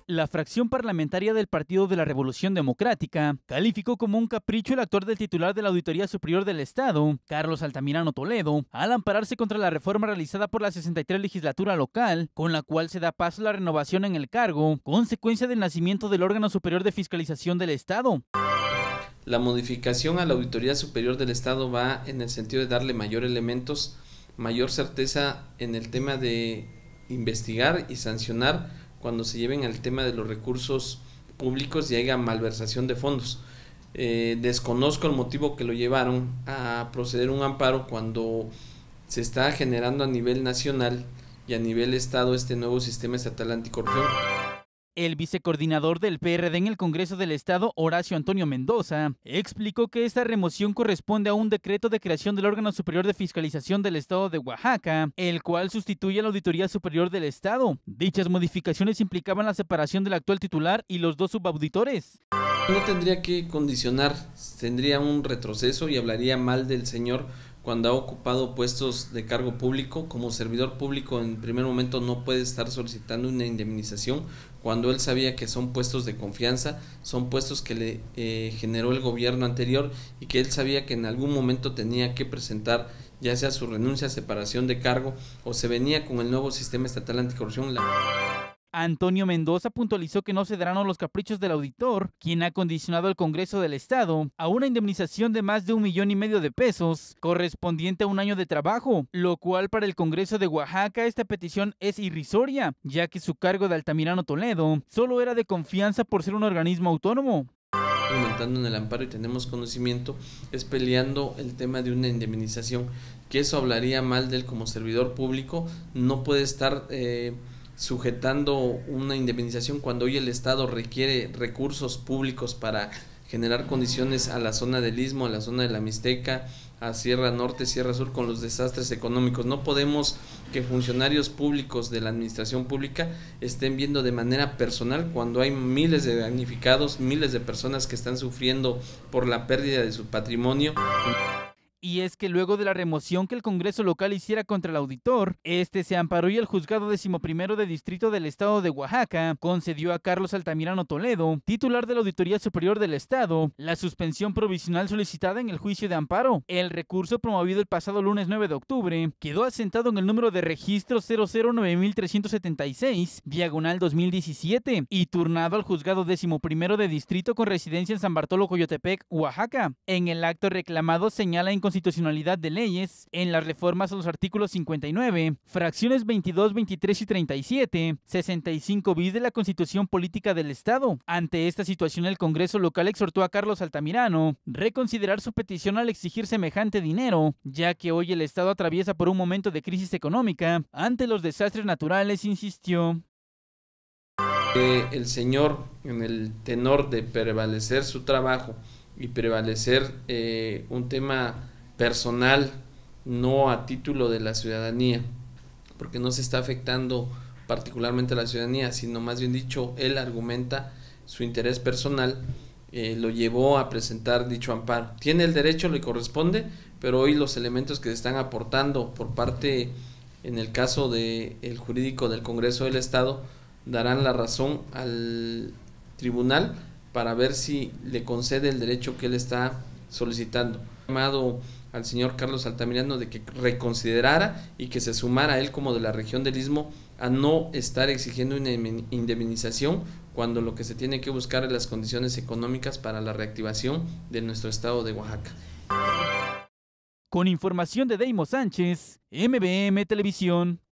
La fracción parlamentaria del Partido de la Revolución Democrática calificó como un capricho el actuar del titular de la Auditoría Superior del Estado, Carlos Altamirano Toledo, al ampararse contra la reforma realizada por la 63 legislatura local, con la cual se da paso a la renovación en el cargo, consecuencia del nacimiento del órgano superior de fiscalización del Estado. La modificación a la Auditoría Superior del Estado va en el sentido de darle mayor elementos, mayor certeza en el tema de investigar y sancionar cuando se lleven al tema de los recursos públicos y haya malversación de fondos. Desconozco el motivo que lo llevaron a proceder a un amparo cuando se está generando a nivel nacional y a nivel estado este nuevo sistema estatal anticorrupción. El vicecoordinador del PRD en el Congreso del Estado, Horacio Antonio Mendoza, explicó que esta remoción corresponde a un decreto de creación del órgano superior de fiscalización del Estado de Oaxaca, el cual sustituye a la Auditoría Superior del Estado. Dichas modificaciones implicaban la separación del actual titular y los dos subauditores. No tendría que condicionar, tendría un retroceso y hablaría mal del señor cuando ha ocupado puestos de cargo público. Como servidor público en primer momento no puede estar solicitando una indemnización cuando él sabía que son puestos de confianza, son puestos que le generó el gobierno anterior y que él sabía que en algún momento tenía que presentar ya sea su renuncia, separación de cargo o se venía con el nuevo sistema estatal anticorrupción. Antonio Mendoza puntualizó que no se darán los caprichos del auditor, quien ha condicionado al Congreso del Estado a una indemnización de más de 1,5 millones de pesos, correspondiente a un año de trabajo, lo cual para el Congreso de Oaxaca esta petición es irrisoria, ya que su cargo de Altamirano Toledo solo era de confianza por ser un organismo autónomo. Aumentando en el amparo y tenemos conocimiento, es peleando el tema de una indemnización, que eso hablaría mal de él como servidor público, no puede estar sujetando una indemnización cuando hoy el Estado requiere recursos públicos para generar condiciones a la zona del Istmo, a la zona de la Mixteca, a Sierra Norte, Sierra Sur con los desastres económicos. No podemos que funcionarios públicos de la administración pública estén viendo de manera personal cuando hay miles de damnificados, miles de personas que están sufriendo por la pérdida de su patrimonio. Y es que luego de la remoción que el Congreso local hiciera contra el auditor, este se amparó y el Juzgado 11º de Distrito del Estado de Oaxaca concedió a Carlos Altamirano Toledo, titular de la Auditoría Superior del Estado, la suspensión provisional solicitada en el juicio de amparo. El recurso promovido el pasado lunes 9 de octubre quedó asentado en el número de registro 009376/2017 y turnado al Juzgado 11º de Distrito con residencia en San Bartolo, Coyotepec, Oaxaca. En el acto reclamado señala inconstitucionalidad de leyes en las reformas a los artículos 59, fracciones 22, 23 y 37, 65 bis de la Constitución Política del Estado. Ante esta situación, el Congreso local exhortó a Carlos Altamirano reconsiderar su petición al exigir semejante dinero, ya que hoy el Estado atraviesa por un momento de crisis económica ante los desastres naturales, insistió. El señor, en el tenor de prevalecer su trabajo y prevalecer un tema personal, no a título de la ciudadanía, porque no se está afectando particularmente a la ciudadanía, sino más bien dicho, él argumenta su interés personal, lo llevó a presentar dicho amparo. Tiene el derecho, le corresponde, pero hoy los elementos que se están aportando por parte, en el caso del jurídico del Congreso del Estado, darán la razón al tribunal para ver si le concede el derecho que él está solicitando. Llamado al señor Carlos Altamirano de que reconsiderara y que se sumara a él como de la región del Istmo a no estar exigiendo una indemnización cuando lo que se tiene que buscar es las condiciones económicas para la reactivación de nuestro estado de Oaxaca. Con información de Deimo Sánchez, MBM Televisión.